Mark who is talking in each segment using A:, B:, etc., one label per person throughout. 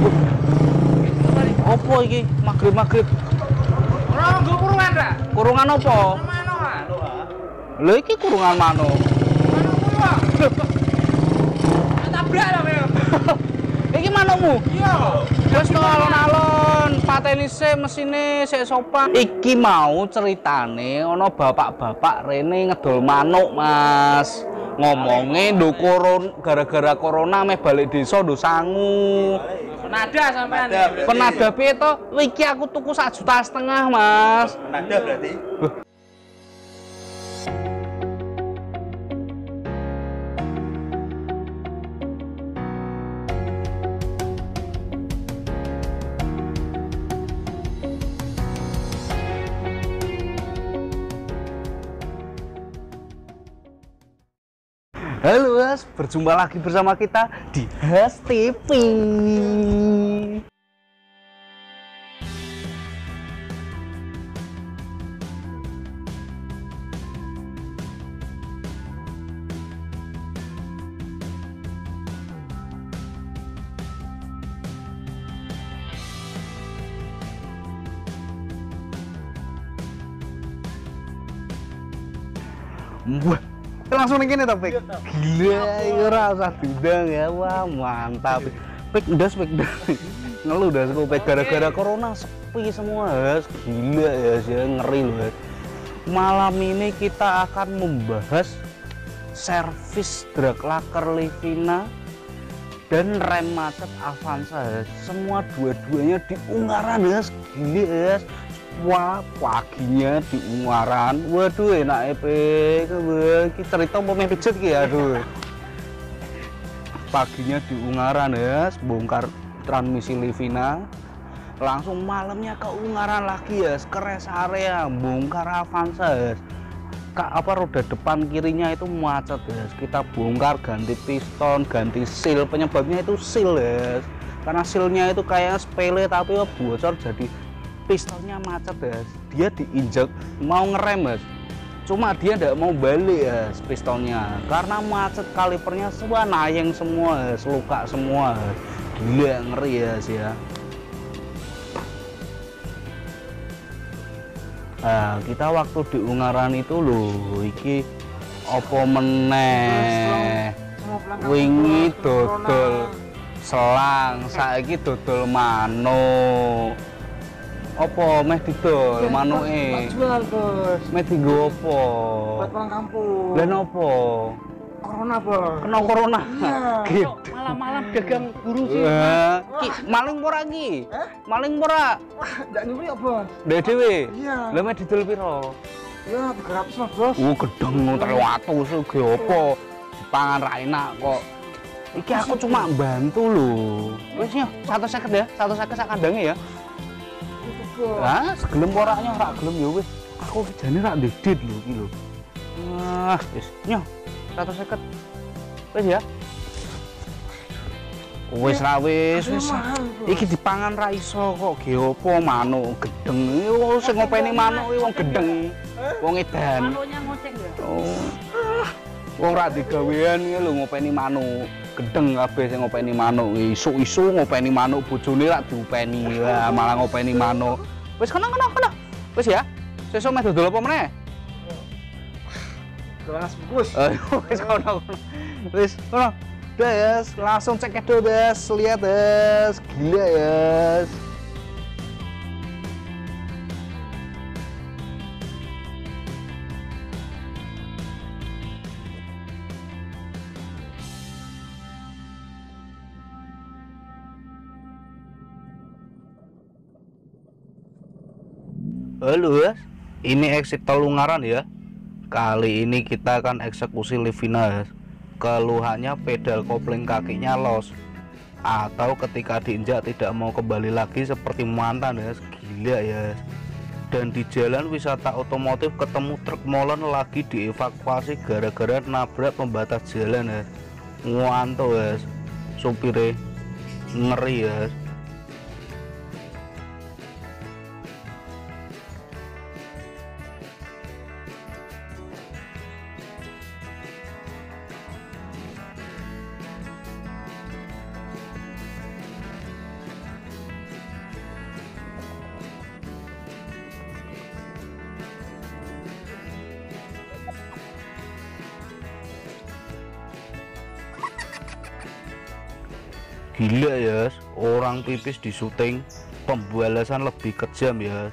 A: Opo iki? Magrib.
B: Ora nggo kurungan ra?
A: Kurungan opo?
B: Mano ah.
A: Lho iki kurungan manuk.
B: Mano kuwi. Tabrak lho kowe.
A: Iki manukmu?
B: Iya.
A: Wis to alon-alon, pateni sik mesine sik sopan. Iki mau ceritane ana bapak-bapak rene ngedol manuk, Mas. Ngomongnya gara-gara corona meh balik desa ndo sangu.
B: Penada sampean.
A: Penada piye to? Iki aku tuku 1,5 juta, Mas.
C: Penada berarti.
A: Halo Mas, berjumpa lagi bersama kita di Has TV. Wah, langsung nih nih Pik. Gila, ora usah diundang ya. Wah, mantap. Pik ndas. Ngeluh dah Pik gara-gara corona sepi semua, Has. Gila ya, ngeri loh. Malam ini kita akan membahas servis drag laker Livina dan rem macet Avanza, Has. Semua dua-duanya di Ungaran, Has. Gila, Has. Wah, paginya di Ungaran. Waduh, enak Pik. Iki cerita mau pijet ki ya, aduh. Paginya di Ungaran ya, bongkar transmisi Livina. Langsung malamnya ke Ungaran lagi ya, ke rest area bongkar Avanza ya. Roda depan kirinya itu macet ya. Kita bongkar, ganti piston, ganti seal. Penyebabnya itu seal ya. Karena sealnya itu kayak sepele tapi bocor jadi pistonnya macet ya, dia diinjak mau ngerem Mas, cuma dia tidak mau balik ya pistonnya karena macet, kalipernya semua nayeng semua, luka semua, gila ngeri ya sih ya. Nah, kita waktu di Ungaran itu loh, iki opo meneh wingi dodol selang, saiki dodol manuk. Opo meh didol manuke?
B: Jual, Bos.
A: Meh dienggo opo?
B: Buat pulang kampung.
A: Lah nopo?
B: Corona, Bos.
A: Kena corona.
B: Iya. Malam-malam dagang buru sih.
A: Ki maling ora ki? Maling ora?
B: Wah, ndak nyuri ya, Bos.
A: Dhewe dhewe.
B: Iya.
A: Lah meh didol piro?
B: Ya 300 mah, Bos.
A: Gedeng 300 ge opo? Dipangan ra enak kok. Iki aku cuma bantu lho. Wis yo 150 ya, 150 sak kandange ya. Lah, segelem orangnya ora gelem ya wis. Aku jane rak ndedit lho iki lho. Wis nyo 150. Wis ya. Wis ra wis. Iki dipangan ra iso kok ge opo manuk gedeng. Yo sing ngopeni manuk iki wong gedeng. Wong edan.
B: Manuknya ngoceng ya.
A: Oh. Wong ra digawean iki lho ngopeni manuk. Gedeng kabeh sing ngopeni manuk, isu-isu ngopeni manuk, bojone rak diupeni, wah malah ngopeni manuk. Wis kena. Wis ya. Sesuk meh dodol apa meneh?
B: Gelas bungkus.
A: Wis kono. Wis kono. Udah ya, langsung cek edo, Des. Lihat, Des. Gila ya. Halo, ini exit tol Ungaran ya. Kali ini kita akan eksekusi Livina. Keluhannya pedal kopling kakinya los, atau ketika diinjak tidak mau kembali lagi seperti mantan ya. Gila ya. Dan di jalan wisata otomotif ketemu truk molen lagi dievakuasi gara-gara nabrak pembatas jalan ya. Ngantuk ya, supirnya ngeri ya. Gila ya, orang pipis di syuting, pembalasan lebih kejam ya.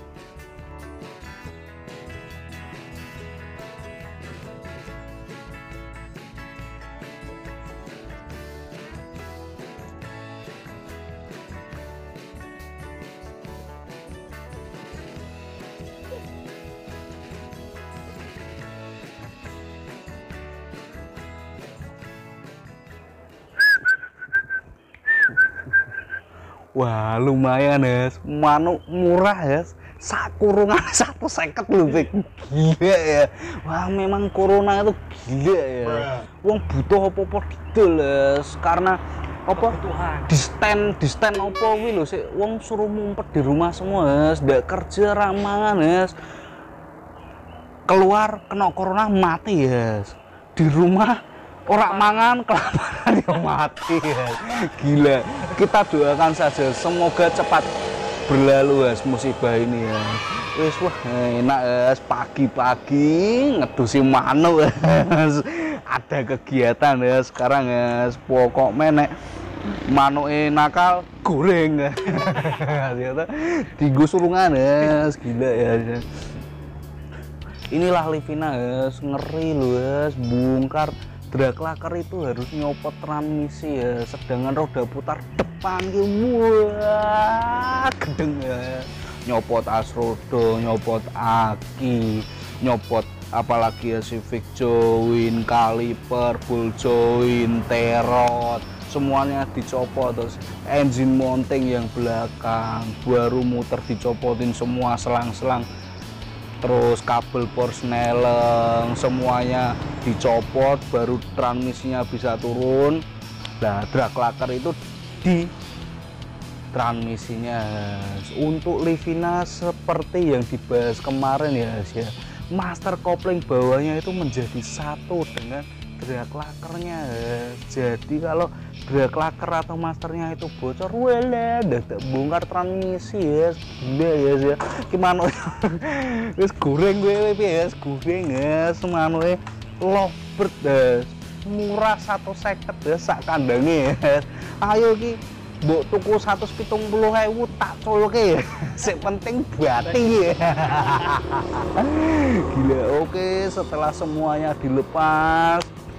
A: Wah lumayan ya, manuk murah ya, sakurungan 150 lho, Bek. Gila ya. Wah memang corona itu gila ya. Wong butuh apa-apa didol ya, karena apa? Di stand apa kuwi lho, sik wong suruh ngumpet di rumah semua ya, ndak kerja ramangan ya. Keluar kena corona mati ya. Di rumah orang mangan kelaparan ya mati ya. Gila, kita doakan saja semoga cepat berlalu ya musibah ini ya. Wis wah enak ya, pagi-pagi ngedusi manuk ya. Ada kegiatan ya sekarang ya, pokok menek manuke nakal goreng ya. Dienggo surungan ya, gila ya. Inilah Livina ya, ngeri loh ya, bongkar drag laker itu harus nyopot transmisi ya, sedangkan roda putar depan gitu, wah gedeng ya, nyopot asrodo, nyopot aki, nyopot apalagi ya civic join, kaliper, ball join, terot, semuanya dicopot. Terus engine mounting yang belakang baru muter dicopotin semua, selang-selang, terus kabel porsneleng semuanya dicopot baru transmisinya bisa turun. Nah drag laker itu di transmisinya. Untuk Livina seperti yang dibahas kemarin ya, master kopling bawahnya itu menjadi satu dengan drag lakernya. Jadi kalau drag laker atau masternya itu bocor, wala dadak bongkar transmisi ya. Gila ya, gimana wis goreng gue ya, goreng ya semanoe lovebird ya, murah 150 ya sak kandange ya. Ayo ki mbok tuku 170.000 tak colke ya. Sing penting bati ya. Gila. Oke, setelah semuanya dilepas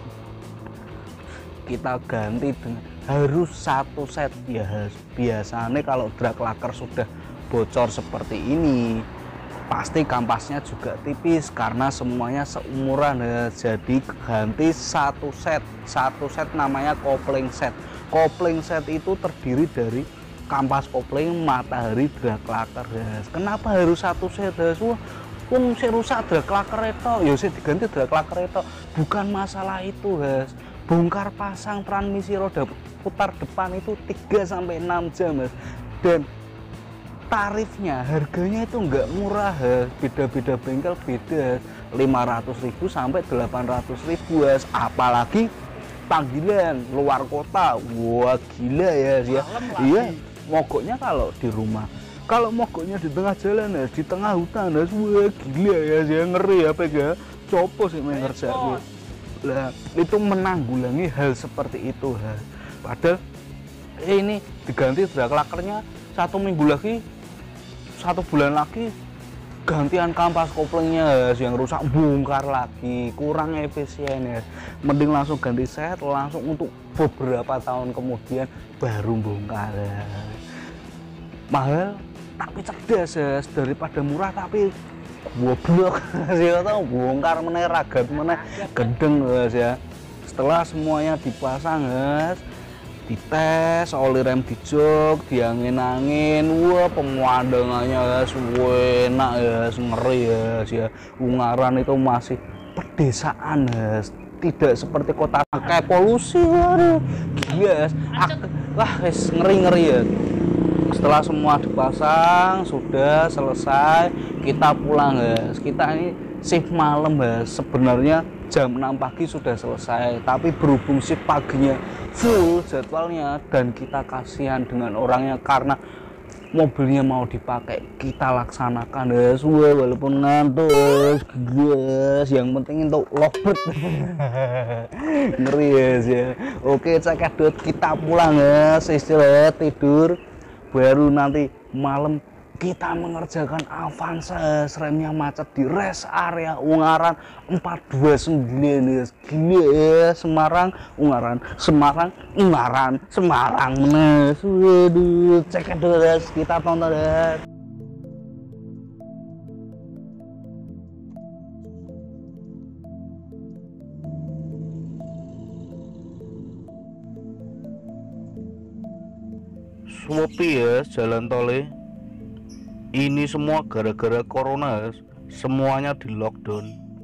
A: kita ganti dengan harus satu set ya. Biasanya kalau drag laker sudah bocor seperti ini pasti kampasnya juga tipis karena semuanya seumuran ya. Jadi ganti satu set namanya kopling set. Kopling set itu terdiri dari kampas kopling, matahari, drag laker ya. Kenapa harus satu set ya? Wong sing rusak drag laker itu ya sing diganti drag laker itu, bukan masalah itu guys. Bongkar pasang transmisi roda putar depan itu 3-6 jam mas, dan tarifnya harganya itu enggak murah ya. Beda-beda bengkel beda, 500.000 sampai 800.000 ya. Apalagi panggilan luar kota, wah gila ya. Iya, mogoknya kalau di rumah, kalau mogoknya di tengah jalan ya, di tengah hutan ya, wah gila ya, ngeri ya pega copo sih main kerja. Lah itu menanggulangi hal seperti itu ha. Padahal ini diganti drag lakernya 1 minggu lagi, 1 bulan lagi gantian kampas koplingnya yang rusak bongkar lagi, kurang efisien ya. Mending langsung ganti set langsung untuk beberapa tahun kemudian baru bongkar ya. Mahal tapi cerdas ya, daripada murah tapi goblok sih, atau bongkar meneh ragat meneh gendeng ya. Setelah semuanya dipasang guys, dites, oli rem dijok, diangin-angin, wah pemandangannya guys enak ya, ngeri ya. Ungaran itu masih pedesaan guys, tidak seperti kota kayak polusi ya. Gila wah guys ngeri ya. Setelah semua dipasang sudah selesai, kita pulang guys. Kita ini shift malam guys, sebenarnya jam 6 pagi sudah selesai, tapi berhubung shift paginya full jadwalnya dan kita kasihan dengan orangnya karena mobilnya mau dipakai, kita laksanakan guys. Walaupun ngantuk guys, yang penting itu lovebird. Ngeri guys ya. Oke, cekidot, kita pulang guys, istirahat tidur, baru nanti malam kita mengerjakan Avanza. Remnya macet di rest area Ungaran 429 guys. Gila ya, Semarang Ungaran, Semarang Ungaran, Semarang Menes. Waduh, cek dulu guys, kita tonton guys. Sepi ya jalan tolnya. Ini semua gara-gara corona, guys. Semuanya di lockdown.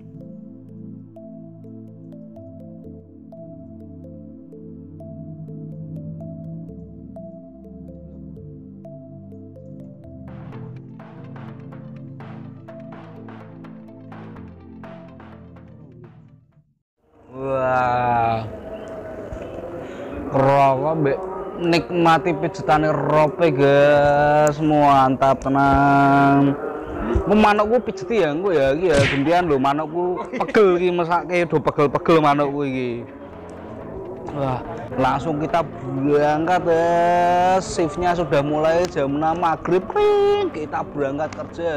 A: Wah, rokok mbek nikmati pijetane rope guys, mantap tenang. Manukku pijeti ya engko ya iki ya gantian lho, manukku pegel iki mesake do pegel-pegel manukku iki. Wah, langsung kita berangkat guys. Shiftnya sudah mulai jam 6 maghrib, kita berangkat kerja.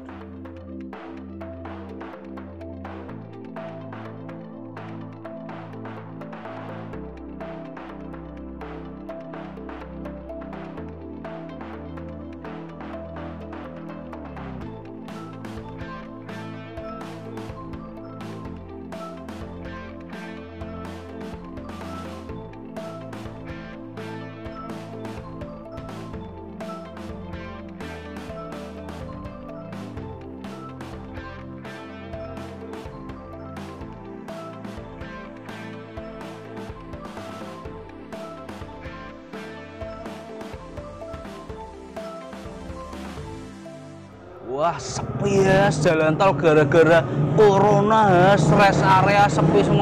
A: Wah, sepi ya jalan tol gara-gara corona, rest area sepi semua.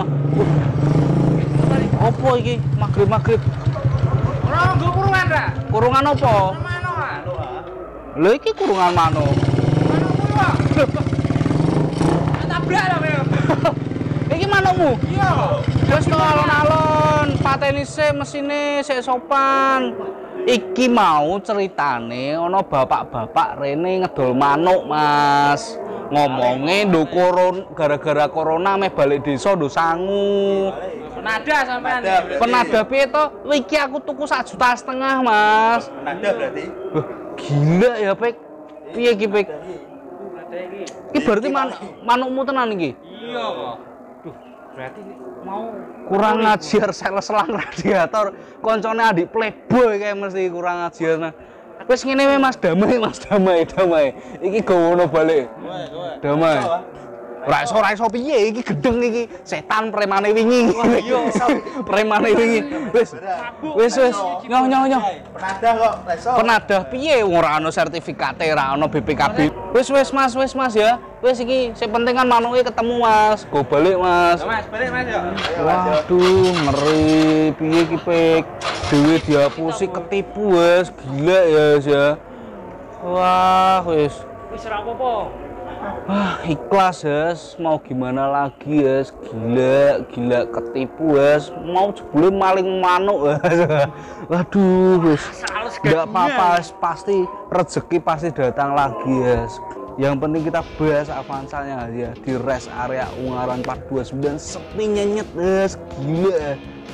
A: Apa iki? Maghrib-maghrib.
B: Ora nggo kurungan ta?
A: Kurungan apa?
B: Manuk ah.
A: Lho iki kurungan manuk.
B: Manuk tabrak lho, Mel.
A: Iki manukmu?
B: Iya.
A: Wis to alon-alon, pateni sik mesine sik sopan. Iki mau ceritane ana bapak-bapak rene ngedol manuk, Mas. Ngomongnya ndo gara-gara corona meh balik desa ndo sangu.
B: Penada sampean.
A: Penada piye to? Iki aku tuku 1,5 juta, Mas.
B: Penada berarti.
A: Gila ya, Pek. Piye iki, Pek? Iki berarti manukmu tenan iki?
B: Iya. Duh, berarti mau
A: kurang ngajar sales selang radiator. Koncone adik playboy kayak mesti kurang ngajar. Nah, wis ngene wae Mas, damai Mas, damai. Iki gowono balik. Damai. Ora iso piye iki gedeng iki. Setan premane wingi. Premane wingi. Wis. Nyoh.
B: penada kok iso.
A: Penadah piye ora ana sertifikate, ora ana BPKB. Wis Mas ya. Wis iki sing penting kan manuke ketemu Mas. Go balik Mas.
B: Mas, balik Mas yo.
A: Waduh, ngeri piye iki Pek. Dewe dihapusi ketipu wis, gila ya wis ya. Wah, wis.
B: Wis ora apa-apa.
A: Wah, ikhlas Yes, mau gimana lagi Yes, gila ketipu Yes, mau jebule maling manuk Yes. Waduh, Yes. Enggak apa-apa, pasti rezeki pasti datang lagi Yes. Yang penting kita bahas Avanzanya ya di rest area Ungaran 429 sepi nyenyet Yes, gila.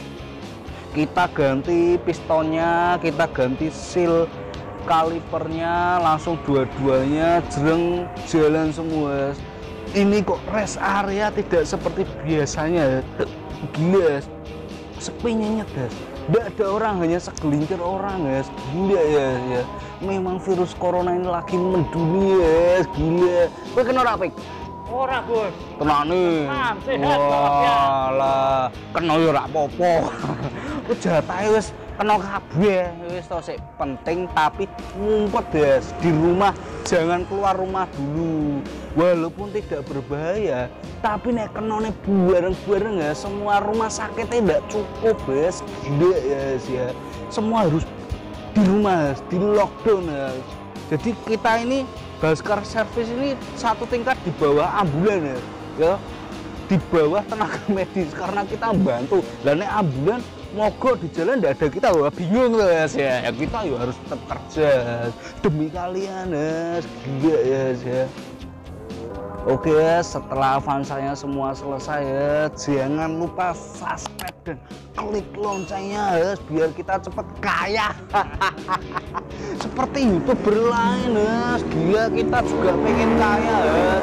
A: Kita ganti pistonnya, kita ganti seal kalipernya, langsung dua-duanya jreng jalan semua. Ini kok rest area tidak seperti biasanya, gila, sepi nyenyet guys. Tidak ada orang, hanya segelintir orang guys, gila ya. Memang virus corona ini lagi mendunia, gila. Kowe kena ora, Pik?
B: Ora, Bos.
A: Tenane.
B: Sehat walafiat.
A: Walah, kena yo ora apa-apa. Ku jatahe wis kena kabeh. Wis to sik penting tapi ngumpet guys di rumah, jangan keluar rumah dulu. Walaupun tidak berbahaya, tapi nek kenane bareng-bareng ya semua rumah sakitnya tidak cukup guys. Gila ya. Semua harus di rumah, di lockdown. Jadi kita ini Baskar Service ini satu tingkat di bawah ambulan ya, di bawah tenaga medis karena kita bantu. Dan ambulan mogok di jalan tidak ada kita, wah bingung ya. Kita harus tetap kerja demi kalian gila ya. Oke, setelah Avansanya semua selesai jangan lupa subscribe dan klik loncengnya biar kita cepet kaya seperti YouTuber lain gila, kita juga pengen kaya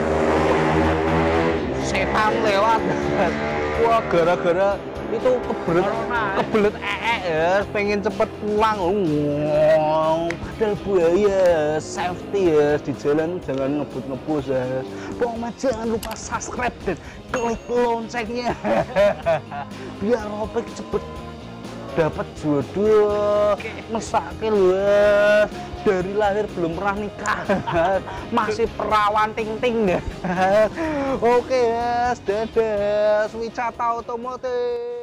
A: setan lewat wah gara-gara itu kebelet pengen cepet pulang. Padahal buaya safety di jalan jangan ngebut-ngebut pokoknya jangan lupa subscribe dan klik loncengnya biar Opik cepet dapat jodoh mesake dari lahir belum pernah nikah masih perawan ting-ting. Oke dadah Wisata Otomotif.